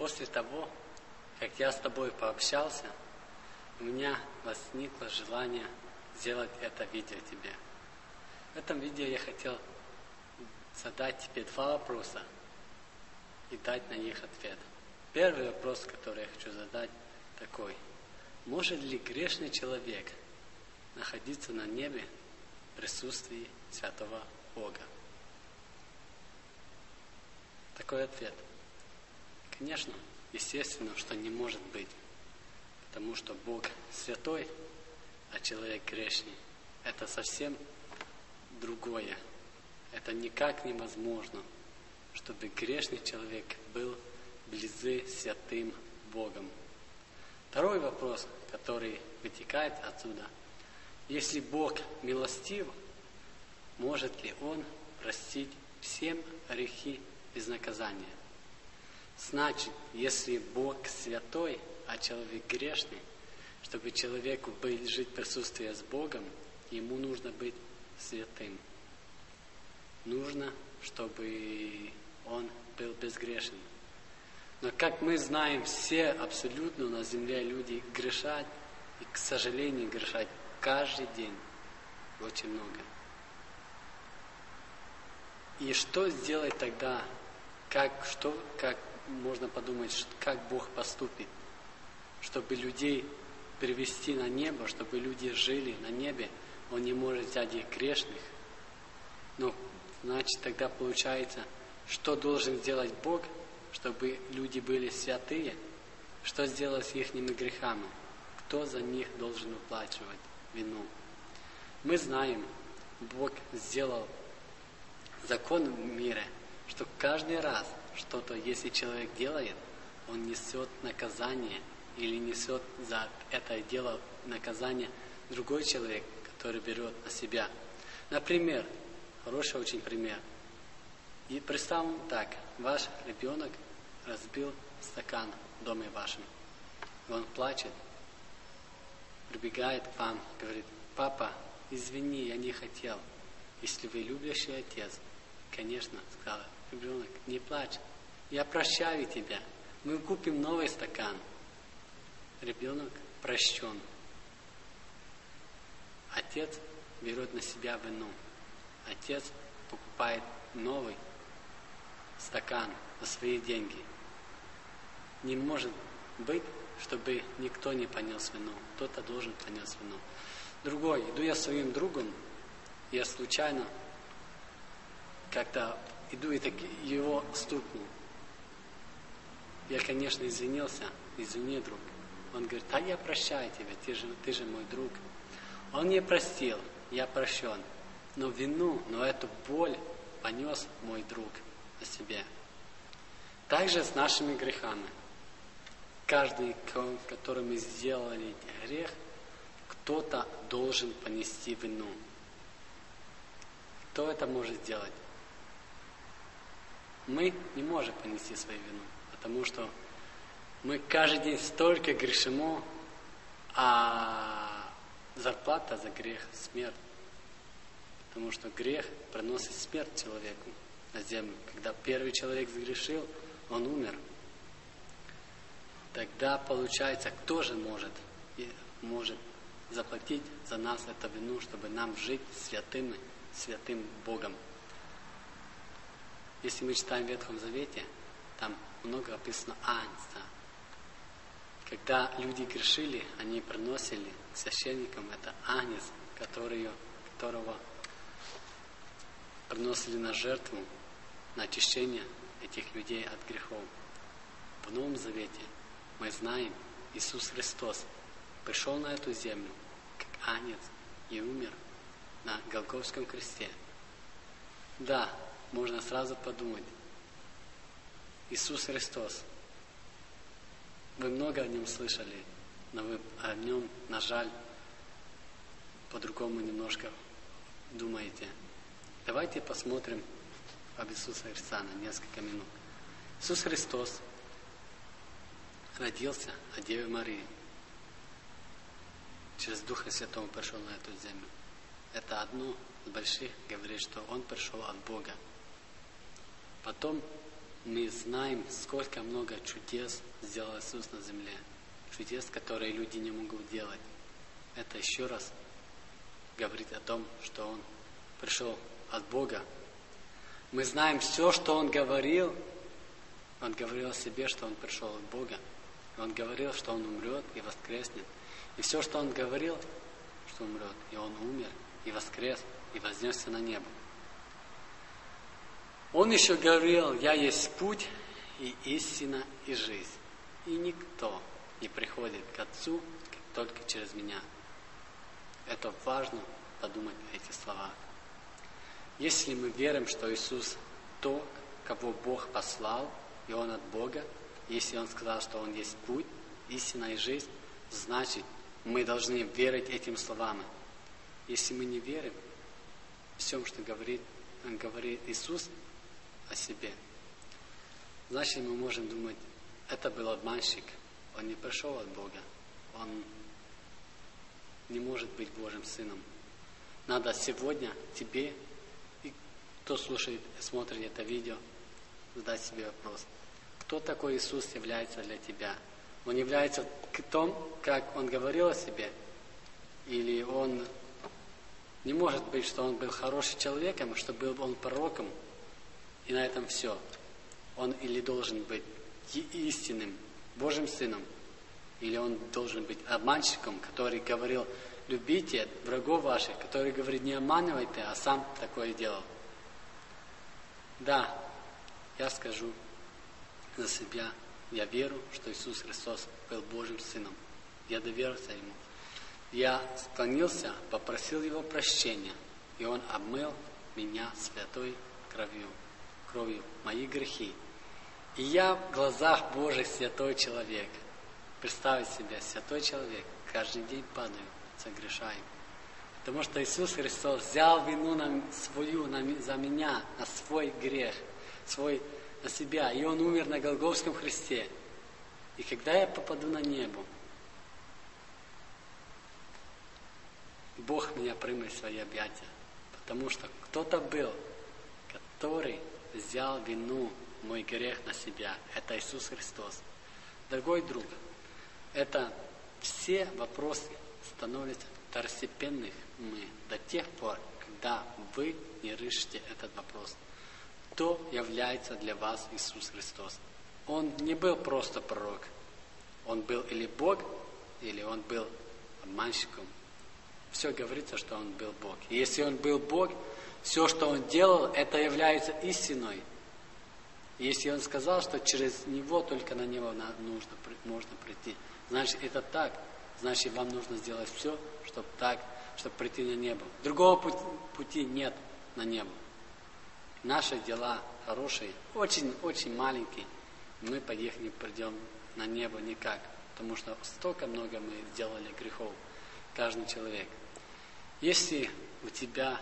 После того, как я с тобой пообщался, у меня возникло желание сделать это видео тебе. В этом видео я хотел задать тебе 2 вопроса и дать на них ответ. Первый вопрос, который я хочу задать, такой. Может ли грешный человек находиться на небе в присутствии Святого Бога? Такой ответ. Конечно, естественно, что не может быть, потому что Бог святой, а человек грешный. Это совсем другое. Это никак невозможно, чтобы грешный человек был близы святым Богом. Второй вопрос, который вытекает отсюда. Если Бог милостив, может ли Он простить всем грехи без наказания? Значит, если Бог святой, а человек грешный, чтобы человеку жить в присутствии с Богом, ему нужно быть святым. Нужно, чтобы он был безгрешным. Но как мы знаем, все абсолютно на земле люди грешат, и, к сожалению, грешат каждый день. Очень много. И что сделать тогда? Как можно подумать, как Бог поступит, чтобы людей привести на небо, чтобы люди жили на небе? Он не может взять их грешных. Но, значит, тогда получается, что должен сделать Бог, чтобы люди были святые? Что сделать с их грехами? Кто за них должен уплачивать вину? Мы знаем, Бог сделал закон в мире, что каждый раз что-то, если человек делает, он несет наказание или несет за это дело наказание другой человек, который берет на себя. Например, хороший очень пример. И представим так, ваш ребенок разбил стакан в доме вашем. И он плачет, прибегает к вам, говорит: папа, извини, я не хотел. Если вы любящий отец, конечно, сказал ребенок, не плачь, я прощаю тебя, мы купим новый стакан. Ребенок прощен. Отец берет на себя вину. Отец покупает новый стакан за свои деньги. Не может быть, чтобы никто не понес вину. Кто-то должен понес вину. Другой, иду я с своим другом, я случайно как-то иду и так его стукнул. Я, конечно, извинился. Извини, друг. Он говорит: а я прощаю тебя, ты же мой друг. Он не простил, я прощен. Но вину, эту боль понес мой друг на себе. Также с нашими грехами. Каждый, который мы сделали грех, кто-то должен понести вину. Кто это может сделать? Мы не можем понести свою вину, потому что мы каждый день столько грешим, а зарплата за грех – смерть. Потому что грех приносит смерть человеку на землю. Когда первый человек сгрешил, он умер. Тогда получается, кто же может заплатить за нас эту вину, чтобы нам жить святым Богом? Если мы читаем в Ветхом Завете, там много описано агнца. Когда люди грешили, они приносили к священникам это агнец, которого приносили на жертву, на очищение этих людей от грехов. В Новом Завете мы знаем, Иисус Христос пришел на эту землю как агнец и умер на Голгофском кресте. Да, можно сразу подумать, Иисус Христос, вы много о Нем слышали, но вы о Нем, на жаль, по-другому немножко думаете. Давайте посмотрим об Иисусе Христа на несколько минут. Иисус Христос родился от Девы Марии. Через Духа Святого пришел на эту землю. Это одно из больших говорит, что Он пришел от Бога. Потом мы знаем, сколько много чудес сделал Иисус на земле. Чудес, которые люди не могут делать. Это еще раз говорит о том, что Он пришел от Бога. Мы знаем все, что Он говорил о себе, что Он пришел от Бога. Он говорил, что Он умрет и воскреснет. И все, что Он говорил, что умрет, и Он умер, и воскрес, и вознесся на небо. Он еще говорил: «Я есть путь, и истина, и жизнь. И никто не приходит к Отцу только через Меня». Это важно подумать о этих словах. Если мы верим, что Иисус то, кого Бог послал, и Он от Бога, если Он сказал, что Он есть путь, истина и жизнь, значит, мы должны верить этим словам. Если мы не верим всем, что говорит Иисус о себе, значит, мы можем думать: это был обманщик, он не пришел от Бога, он не может быть Божьим Сыном. Надо сегодня тебе, и кто слушает, смотрит это видео, задать себе вопрос: кто такой Иисус является для тебя? Он является том, как Он говорил о себе? Или Он не может быть, что Он был хорошим человеком, что был Он пророком, и на этом все? Он или должен быть истинным Божьим Сыном, или Он должен быть обманщиком, который говорил: любите врагов ваших, который говорит: не обманывайте, а сам такое делал. Да, я скажу за себя, я верю, что Иисус Христос был Божьим Сыном. Я доверился Ему. Я склонился, попросил Его прощения, и Он обмыл меня святой кровью мои грехи. И я в глазах Божьих святой человек. Представить себе, святой человек, каждый день падаю, согрешаю. Потому что Иисус Христос взял вину за меня, на свой грех, на себя. И Он умер на Голгофском кресте. И когда я попаду на небо, Бог меня примет в свои объятия. Потому что кто-то был, который взял вину, мой грех на себя. Это Иисус Христос. Дорогой друг, это все вопросы становятся второстепенными до тех пор, когда вы не решите этот вопрос. Кто является для вас Иисус Христос? Он не был просто пророк. Он был или Бог, или Он был обманщиком. Все говорится, что Он был Бог. И если Он был Бог, все, что Он делал, это является истиной. И если Он сказал, что через Него только на Него можно прийти, значит, это так. Значит, вам нужно сделать все, чтобы прийти на небо. Другого пути нет на небо. Наши дела хорошие, очень-очень маленькие. Мы не придем на небо никак. Потому что столько много мы сделали грехов. Каждый человек. Если у тебя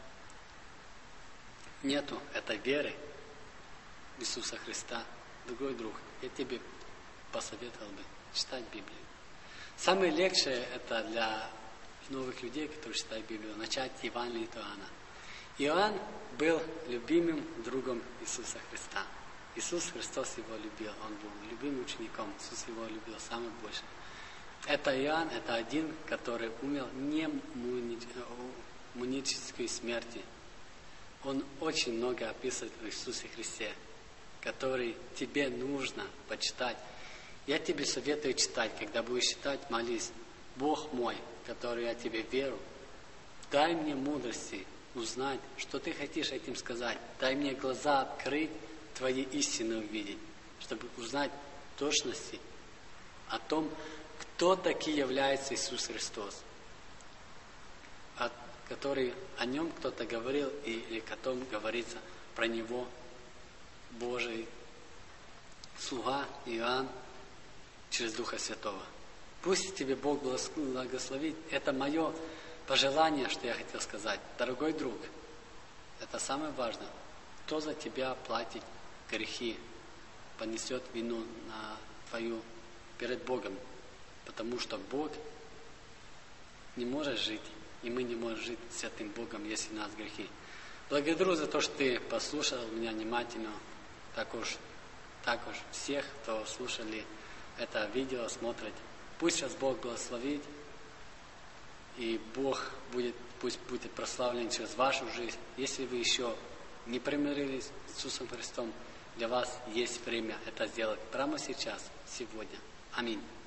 нету этой веры в Иисуса Христа, дорогой друг, я тебе посоветовал бы читать Библию. Самое легче это для новых людей, которые читают Библию, начать Евангелие от Иоанна. Иоанн был любимым другом Иисуса Христа. Иисус Христос его любил, он был любимым учеником, Иисус его любил самое больше. Это Иоанн, это один, который умер не мученической смерти. Он очень много описывает в Иисусе Христе, который тебе нужно почитать. Я тебе советую читать, когда будешь читать, молись: Бог мой, который я тебе верю, дай мне мудрости узнать, что ты хотишь этим сказать. Дай мне глаза открыть, твои истины увидеть, чтобы узнать точности о том, кто таки является Иисус Христос, о нем кто-то говорил, или о том говорится про него Божий слуга Иоанн через Духа Святого. Пусть тебе Бог благословит. Это мое пожелание, что я хотел сказать. Дорогой друг, это самое важное. Кто за тебя платит грехи, понесет вину на твою перед Богом. Потому что Бог не может жить, и мы не можем жить с этим Богом, если у нас грехи. Благодарю за то, что ты послушал меня внимательно. Також також всех, кто слушали это видео, смотрит. Пусть сейчас Бог благословит, и Бог пусть будет прославлен через вашу жизнь. Если вы еще не примирились с Иисусом Христом, для вас есть время это сделать прямо сейчас, сегодня. Аминь.